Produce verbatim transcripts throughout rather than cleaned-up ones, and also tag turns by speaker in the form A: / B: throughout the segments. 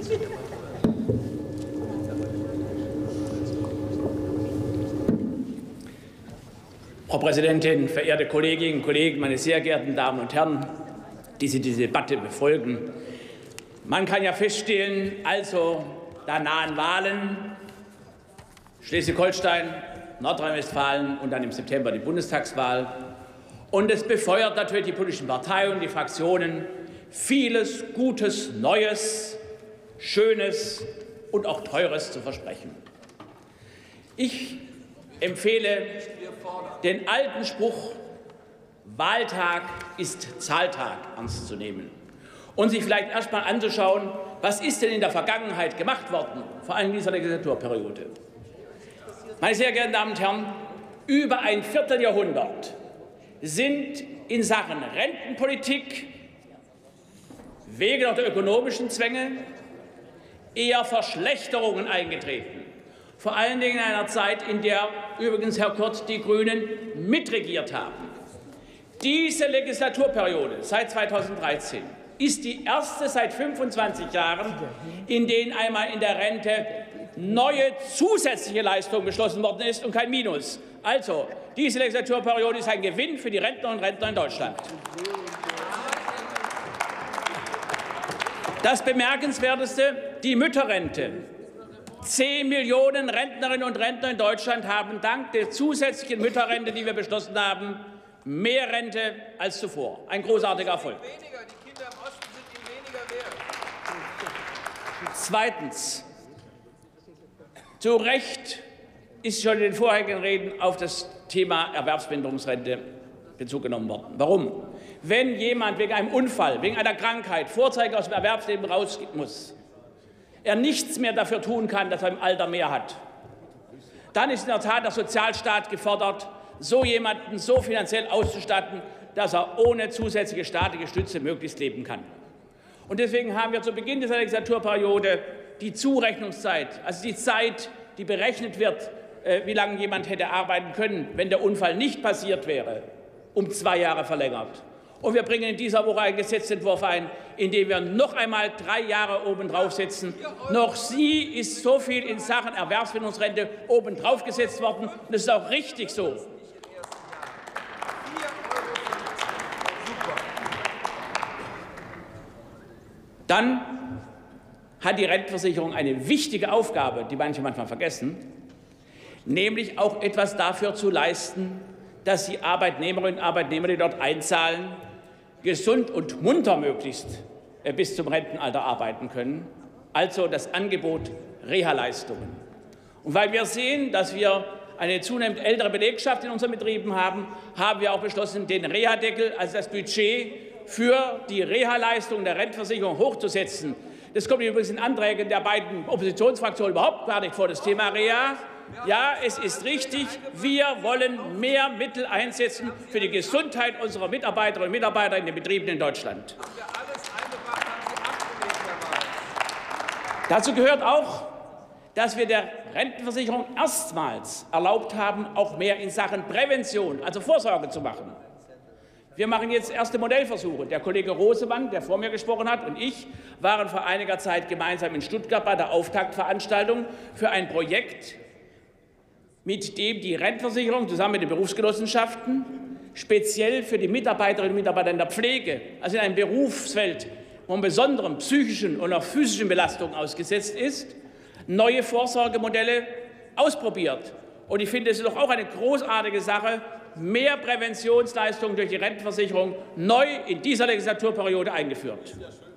A: Frau Präsidentin, verehrte Kolleginnen und Kollegen, meine sehr geehrten Damen und Herren, die Sie diese Debatte befolgen! Man kann ja feststellen, also da nahen Wahlen, Schleswig-Holstein, Nordrhein-Westfalen und dann im September die Bundestagswahl. Und es befeuert natürlich die politischen Parteien und die Fraktionen, vieles Gutes, Neues, Schönes und auch Teures zu versprechen. Ich empfehle den alten Spruch, Wahltag ist Zahltag, ernst zu nehmen und sich vielleicht erst mal anzuschauen, was ist denn in der Vergangenheit gemacht worden, vor allem in dieser Legislaturperiode. Meine sehr geehrten Damen und Herren, über ein Vierteljahrhundert sind in Sachen Rentenpolitik wegen der ökonomischen Zwänge eher Verschlechterungen eingetreten. Vor allen Dingen in einer Zeit, in der übrigens, Herr Kurt, die Grünen mitregiert haben. Diese Legislaturperiode seit zweitausenddreizehn ist die erste seit fünfundzwanzig Jahren, in denen einmal in der Rente neue zusätzliche Leistung beschlossen worden ist und kein Minus. Also, diese Legislaturperiode ist ein Gewinn für die Rentnerinnen und Rentner in Deutschland. Das Bemerkenswerteste, die Mütterrente. Zehn Millionen Rentnerinnen und Rentner in Deutschland haben dank der zusätzlichen Mütterrente, die wir beschlossen haben, mehr Rente als zuvor. Ein großartiger Erfolg.
B: Die Kinder im Osten sind ihnen weniger wert.
A: Zweitens. Zu Recht ist schon in den vorherigen Reden auf das Thema Erwerbsminderungsrente Bezug genommen worden. Warum? Wenn jemand wegen einem Unfall, wegen einer Krankheit vorzeitig aus dem Erwerbsleben raus muss, er nichts mehr dafür tun kann, dass er im Alter mehr hat, dann ist in der Tat der Sozialstaat gefordert, so jemanden so finanziell auszustatten, dass er ohne zusätzliche staatliche Stütze möglichst leben kann. Und deswegen haben wir zu Beginn dieser Legislaturperiode die Zurechnungszeit, also die Zeit, die berechnet wird, wie lange jemand hätte arbeiten können, wenn der Unfall nicht passiert wäre, um zwei Jahre verlängert. Und wir bringen in dieser Woche einen Gesetzentwurf ein, in dem wir noch einmal drei Jahre obendrauf setzen. Noch nie ist so viel in Sachen Erwerbsminderungsrente obendrauf gesetzt worden. Und das ist auch richtig so. Dann hat die Rentenversicherung eine wichtige Aufgabe, die manche manchmal vergessen, nämlich auch etwas dafür zu leisten, dass die Arbeitnehmerinnen und Arbeitnehmer, die dort einzahlen, gesund und munter möglichst bis zum Rentenalter arbeiten können, also das Angebot Reha-Leistungen. Und weil wir sehen, dass wir eine zunehmend ältere Belegschaft in unseren Betrieben haben, haben wir auch beschlossen, den Reha-Deckel, also das Budget für die Reha-Leistungen der Rentenversicherung hochzusetzen. Das kommt übrigens in Anträgen der beiden Oppositionsfraktionen überhaupt gar nicht vor, das Thema Reha. Ja, es ist richtig, wir wollen mehr Mittel einsetzen für die Gesundheit unserer Mitarbeiterinnen und Mitarbeiter in den Betrieben in Deutschland. Dazu gehört auch, dass wir der Rentenversicherung erstmals erlaubt haben, auch mehr in Sachen Prävention, also Vorsorge zu machen. Wir machen jetzt erste Modellversuche. Der Kollege Rosemann, der vor mir gesprochen hat, und ich waren vor einiger Zeit gemeinsam in Stuttgart bei der Auftaktveranstaltung für ein Projekt, mit dem die Rentenversicherung zusammen mit den Berufsgenossenschaften speziell für die Mitarbeiterinnen und Mitarbeiter in der Pflege, also in einem Berufsfeld, wo man besonderen psychischen und auch physischen Belastungen ausgesetzt ist, neue Vorsorgemodelle ausprobiert. Und ich finde, es ist doch auch eine großartige Sache, mehr Präventionsleistungen durch die Rentenversicherung neu in dieser Legislaturperiode eingeführt.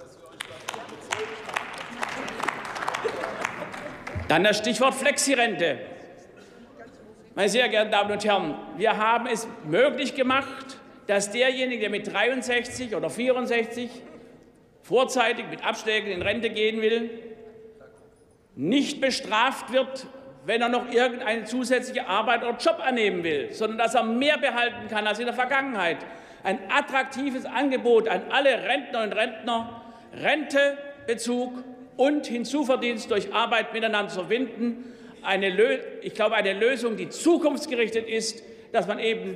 A: Dann das Stichwort Flexirente. Meine sehr geehrten Damen und Herren, wir haben es möglich gemacht, dass derjenige, der mit dreiundsechzig oder vierundsechzig vorzeitig mit Abschlägen in Rente gehen will, nicht bestraft wird, wenn er noch irgendeine zusätzliche Arbeit oder Job annehmen will, sondern dass er mehr behalten kann als in der Vergangenheit. Ein attraktives Angebot an alle Rentnerinnen und Rentner, Rentebezug und Hinzuverdienst durch Arbeit miteinander zu verbinden. Eine, ich glaube, eine Lösung, die zukunftsgerichtet ist, dass man eben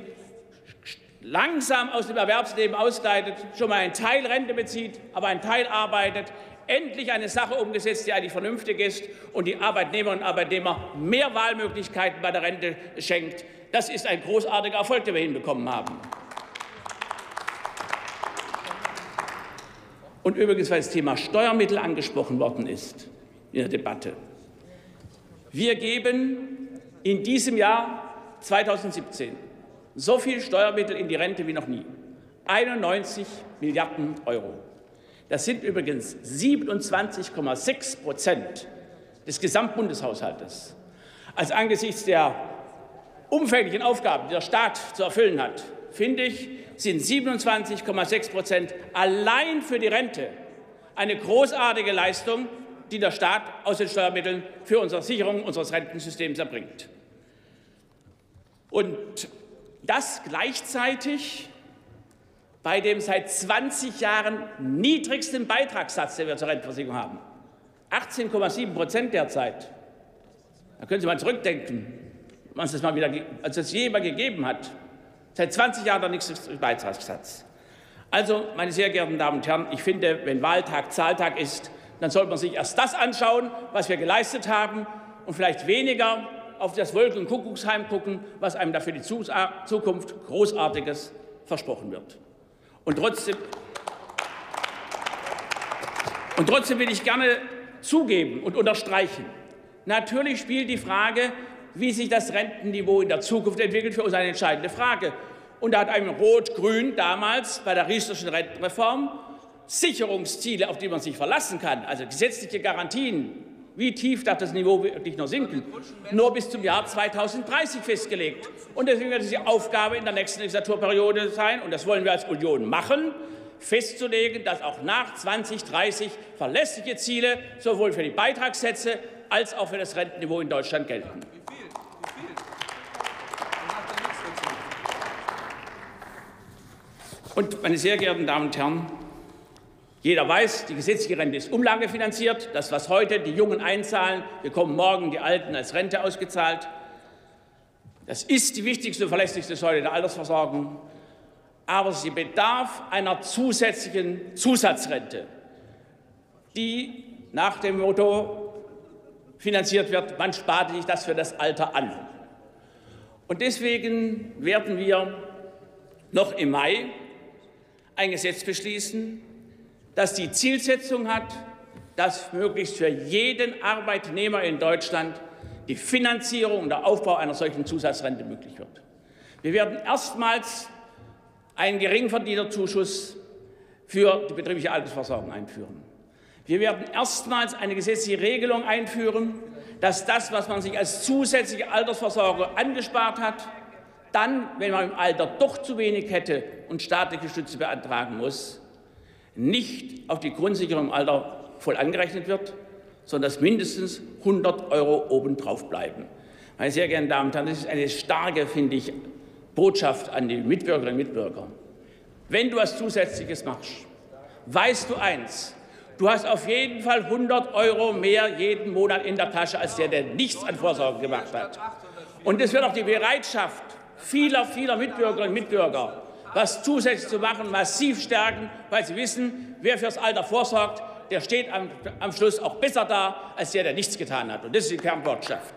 A: langsam aus dem Erwerbsleben ausgleitet, schon mal einen Teil Rente bezieht, aber einen Teil arbeitet, endlich eine Sache umgesetzt, die eigentlich vernünftig ist und die Arbeitnehmerinnen und Arbeitnehmer mehr Wahlmöglichkeiten bei der Rente schenkt. Das ist ein großartiger Erfolg, den wir hinbekommen haben. Und übrigens, weil das Thema Steuermittel angesprochen worden ist in der Debatte. Wir geben in diesem Jahr zweitausendsiebzehn so viel Steuermittel in die Rente wie noch nie. einundneunzig Milliarden Euro. Das sind übrigens siebenundzwanzig Komma sechs Prozent des Gesamtbundeshaushaltes. Also angesichts der umfänglichen Aufgaben, die der Staat zu erfüllen hat, finde ich, sind siebenundzwanzig Komma sechs Prozent allein für die Rente eine großartige Leistung, die der Staat aus den Steuermitteln für unsere Sicherung unseres Rentensystems erbringt. Und das gleichzeitig bei dem seit zwanzig Jahren niedrigsten Beitragssatz, den wir zur Rentenversicherung haben. achtzehn Komma sieben Prozent derzeit. Da können Sie mal zurückdenken, wann es das mal wieder, als es jemals gegeben hat. Seit zwanzig Jahren der niedrigste Beitragssatz. Also, meine sehr geehrten Damen und Herren, ich finde, wenn Wahltag Zahltag ist, dann sollte man sich erst das anschauen, was wir geleistet haben, und vielleicht weniger auf das Wolken- und Kuckucksheim gucken, was einem da für die Zukunft Großartiges versprochen wird. Und trotzdem, und trotzdem will ich gerne zugeben und unterstreichen, natürlich spielt die Frage, wie sich das Rentenniveau in der Zukunft entwickelt, für uns eine entscheidende Frage. Und da hat einem Rot-Grün damals bei der Riesterschen Rentenreform Sicherungsziele, auf die man sich verlassen kann, also gesetzliche Garantien, wie tief darf das Niveau wirklich noch sinken, nur bis zum Jahr zweitausenddreißig festgelegt. Und deswegen wird es die Aufgabe in der nächsten Legislaturperiode sein, und das wollen wir als Union machen, festzulegen, dass auch nach zweitausenddreißig verlässliche Ziele sowohl für die Beitragssätze als auch für das Rentenniveau in Deutschland gelten. Und, meine sehr geehrten Damen und Herren, jeder weiß, die gesetzliche Rente ist umlagefinanziert. Das, was heute die Jungen einzahlen, bekommen morgen die Alten als Rente ausgezahlt. Das ist die wichtigste und verlässlichste Säule der Altersversorgung. Aber sie bedarf einer zusätzlichen Zusatzrente, die nach dem Motto finanziert wird, man spart sich das für das Alter an. Und deswegen werden wir noch im Mai ein Gesetz beschließen, das die Zielsetzung hat, dass möglichst für jeden Arbeitnehmer in Deutschland die Finanzierung und der Aufbau einer solchen Zusatzrente möglich wird. Wir werden erstmals einen Geringverdienerzuschuss für die betriebliche Altersversorgung einführen. Wir werden erstmals eine gesetzliche Regelung einführen, dass das, was man sich als zusätzliche Altersversorgung angespart hat, dann, wenn man im Alter doch zu wenig hätte und staatliche Stütze beantragen muss, nicht auf die Grundsicherung im Alter voll angerechnet wird, sondern dass mindestens hundert Euro obendrauf bleiben. Meine sehr geehrten Damen und Herren, das ist eine starke, finde ich, Botschaft an die Mitbürgerinnen und Mitbürger. Wenn du etwas Zusätzliches machst, weißt du eins, du hast auf jeden Fall hundert Euro mehr jeden Monat in der Tasche als der, der nichts an Vorsorge gemacht hat. Und es wird auch die Bereitschaft vieler, vieler Mitbürgerinnen und Mitbürger, was zusätzlich zu machen, massiv stärken, weil sie wissen, wer fürs Alter vorsorgt, der steht am, am Schluss auch besser da, als der, der nichts getan hat. Und das ist die Kernbotschaft.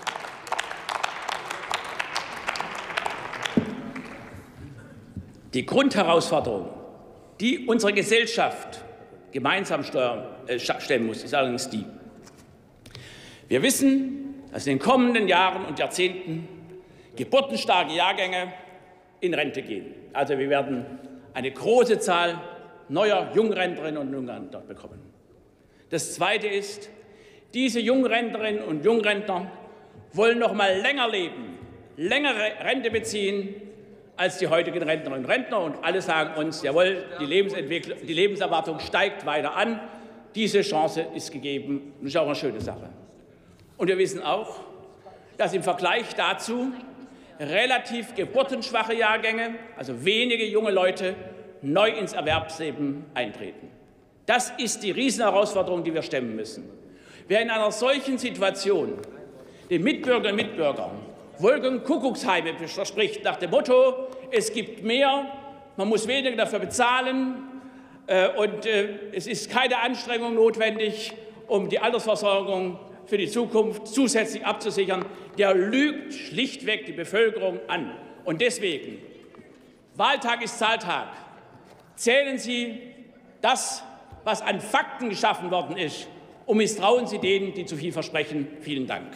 A: Die Grundherausforderung, die unsere Gesellschaft gemeinsam steuern, äh, stellen muss, ist allerdings die: Wir wissen, dass in den kommenden Jahren und Jahrzehnten geburtenstarke Jahrgänge in Rente gehen. Also wir werden eine große Zahl neuer Jungrentnerinnen und Jungrentner bekommen. Das Zweite ist, diese Jungrentnerinnen und Jungrentner wollen noch mal länger leben, längere Rente beziehen als die heutigen Rentnerinnen und Rentner. Und alle sagen uns, jawohl, die Lebensentwicklung, die Lebenserwartung steigt weiter an. Diese Chance ist gegeben. Das ist auch eine schöne Sache. Und wir wissen auch, dass im Vergleich dazu relativ geburtenschwache Jahrgänge, also wenige junge Leute, neu ins Erwerbsleben eintreten. Das ist die Riesenherausforderung, die wir stemmen müssen. Wer in einer solchen Situation den Mitbürgerinnen und Mitbürgern Wolkenkuckucksheime verspricht nach dem Motto, es gibt mehr, man muss weniger dafür bezahlen, Und es ist keine Anstrengung notwendig, um die Altersversorgung für die Zukunft zusätzlich abzusichern. Der lügt schlichtweg die Bevölkerung an. Und deswegen, Wahltag ist Zahltag. Zählen Sie das, was an Fakten geschaffen worden ist, und misstrauen Sie denen, die zu viel versprechen. Vielen Dank.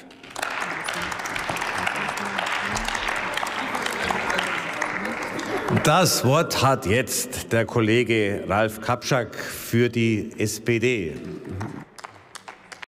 C: Das Wort hat jetzt der Kollege Ralf Kapschak für die S P D.